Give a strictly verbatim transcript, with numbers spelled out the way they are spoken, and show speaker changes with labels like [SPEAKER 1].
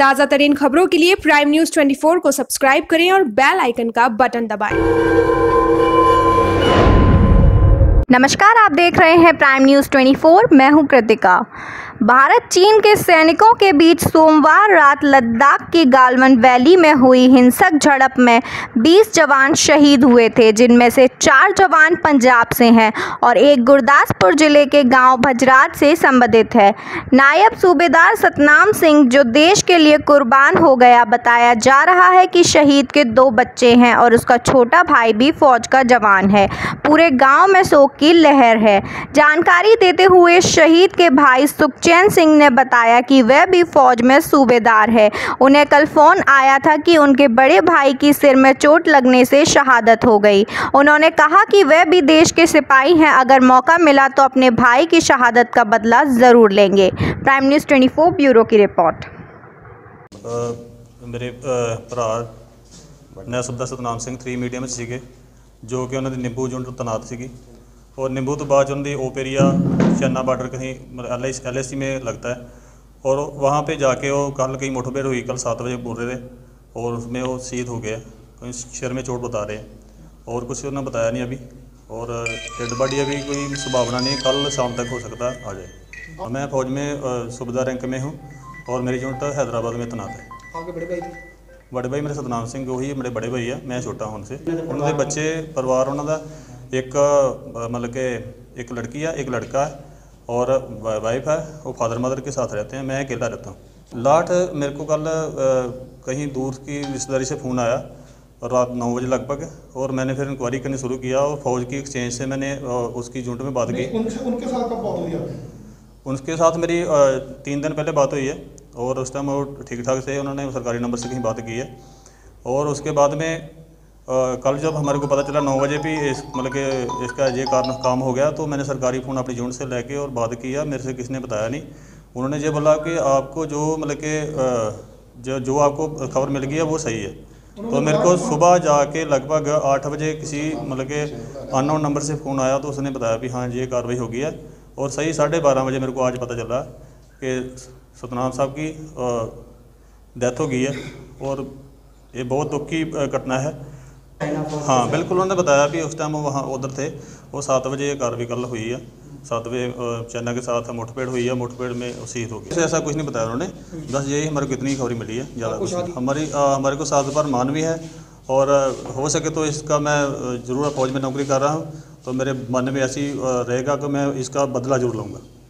[SPEAKER 1] ताज़ा तरीन खबरों के लिए प्राइम न्यूज़ चौबीस को सब्सक्राइब करें और बेल आइकन का बटन दबाएं।
[SPEAKER 2] नमस्कार, आप देख रहे हैं प्राइम न्यूज़ चौबीस। मैं हूं कृतिका। भारत चीन के सैनिकों के बीच सोमवार रात लद्दाख की गालवन वैली में हुई हिंसक झड़प में बीस जवान शहीद हुए थे, जिनमें से चार जवान पंजाब से हैं और एक गुरदासपुर जिले के गांव भजरात से संबंधित है। नायब सूबेदार सतनाम सिंह, जो देश के लिए कुर्बान हो गया, बताया जा रहा है कि शहीद के दो बच्चे हैं और उसका छोटा भाई भी फौज का जवान है। पूरे गांव में शोक की लहर है। जानकारी देते हुए शहीद के भाई सुखचैन सिंह ने बताया कि वह भी फौज में सूबेदार है। उन्हें कल फोन आया था कि उनके बड़े भाई की सिर में चोट लगने से शहादत हो गई। उन्होंने कहा कि वह भी देश के सिपाही हैं, अगर मौका मिला तो अपने भाई की शहादत का बदला जरूर लेंगे। प्राइम न्यूज़ चौबीस ब्यूरो की रिपोर्ट।
[SPEAKER 3] मेरे भरा नैसब सतनाम सिंह थ्री मीडियम सीगे, जो कि उन्होंने निंबू यूनिट तैनात सी, और निंबू तो बाद उन्होंने ओप एरिया चाइना बॉर्डर कहीं L I L S C में लगता है, और वहाँ पे जाके वो कल कहीं मुठभेड़ हुई, कल सात बजे बोल रहे थे, और उसमें वो शहीद हो गया। कहीं सिर में चोट बता रहे हैं, और कुछ उन्होंने बताया नहीं अभी, और डेड बॉडी अभी कोई संभावना नहीं, कल शाम तक हो सकता है आ जाए। मैं फौज में सूबेदार रैंक में हूँ और मेरी यूनिट हैदराबाद में तैनात है।
[SPEAKER 4] आपके बड़े भाई थे?
[SPEAKER 3] बड़े भाई मेरे सतनाम सिंह वही मेरे बड़े भाई है, मैं छोटा हूँ उनसे। उन्होंने बच्चे परिवार उन्होंने एक मतलब के एक लड़की है, एक लड़का है, और वाइफ है, वो फादर मदर के साथ रहते हैं, मैं अकेला रहता हूँ। लाट मेरे को कल कहीं दूर की रिश्तेदारी से फ़ोन आया रात नौ बजे लगभग, और मैंने फिर इंक्वायरी करनी शुरू किया, और फौज की एक्सचेंज से मैंने उसकी यूनिट में बात की।
[SPEAKER 4] उनसे उनके साथ कब बात हुई आपकी?
[SPEAKER 3] उनके साथ मेरी तीन दिन पहले बात हुई है, और उस टाइम वो ठीक ठाक से, उन्होंने सरकारी नंबर से कहीं बात की है। और उसके बाद में आ, कल जब हमारे को पता चला नौ बजे भी इस मतलब कि इसका ये कारण काम हो गया, तो मैंने सरकारी फ़ोन अपनी यूनिट से लेके और बात किया। मेरे से किसी ने बताया नहीं। उन्होंने ये बोला कि आपको जो मतलब कि जो जो आपको खबर मिल गई है वो सही है। तो मेरे को सुबह जाके लगभग आठ बजे किसी मतलब कि अननोन नंबर से फ़ोन आया, तो उसने बताया भी हाँ ये कार्रवाई हो गई है। और सही साढ़े बारह बजे मेरे को आज पता चला कि सतनाम साहब की डेथ हो गई है, और ये बहुत दुख की घटना है। हाँ बिल्कुल, उन्होंने बताया भी उस टाइम वो वहाँ उधर थे। वो सात बजे ये कार्रवाई कल हुई है, सात बजे चाइना के साथ मुठभेड़ हुई है, मुठभेड़ में शहीद हो गए। ऐसा कुछ नहीं बताया उन्होंने, बस यही हमारे को इतनी खबरी मिली है। ज़्यादा हमारी हमारे को सात बार मान भी है, और हो सके तो इसका मैं ज़रूर फौज में नौकरी कर रहा हूँ, तो मेरे मन में ऐसी रहेगा कि मैं इसका बदला जरूर लूँगा।